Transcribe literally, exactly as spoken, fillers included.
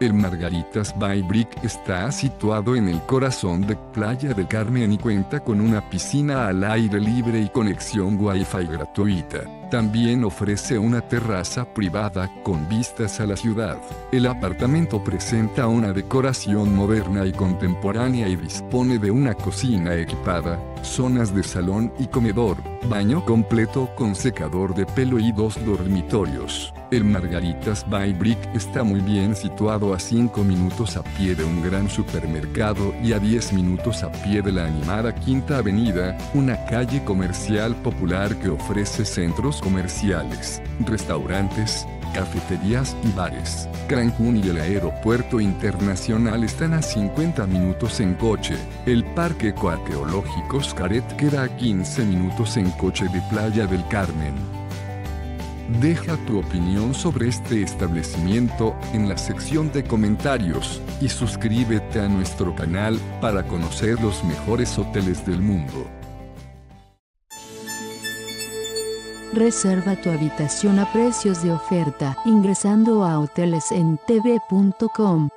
El Margaritas by Brick está situado en el corazón de Playa del Carmen y cuenta con una piscina al aire libre y conexión Wi-Fi gratuita. También ofrece una terraza privada con vistas a la ciudad. El apartamento presenta una decoración moderna y contemporánea y dispone de una cocina equipada, zonas de salón y comedor, baño completo con secador de pelo y dos dormitorios. El Margaritas by Brick está muy bien situado a cinco minutos a pie de un gran supermercado y a diez minutos a pie de la animada Quinta Avenida, una calle comercial popular que ofrece centros comerciales, restaurantes, cafeterías y bares. Cancún y el aeropuerto internacional están a cincuenta minutos en coche. El parque ecoarqueológico Xcaret queda a quince minutos en coche de Playa del Carmen. Deja tu opinión sobre este establecimiento en la sección de comentarios y suscríbete a nuestro canal para conocer los mejores hoteles del mundo. Reserva tu habitación a precios de oferta ingresando a hoteles en t v punto com.